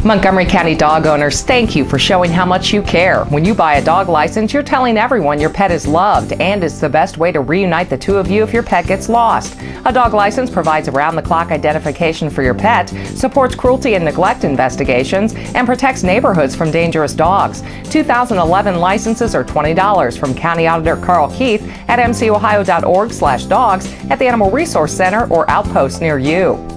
Montgomery County dog owners, thank you for showing how much you care. When you buy a dog license, you're telling everyone your pet is loved, and it's the best way to reunite the two of you if your pet gets lost. A dog license provides around-the-clock identification for your pet, supports cruelty and neglect investigations, and protects neighborhoods from dangerous dogs. 2011 licenses are $20 from County Auditor Carl Keith at mcohio.org/dogs, at the Animal Resource Center or outposts near you.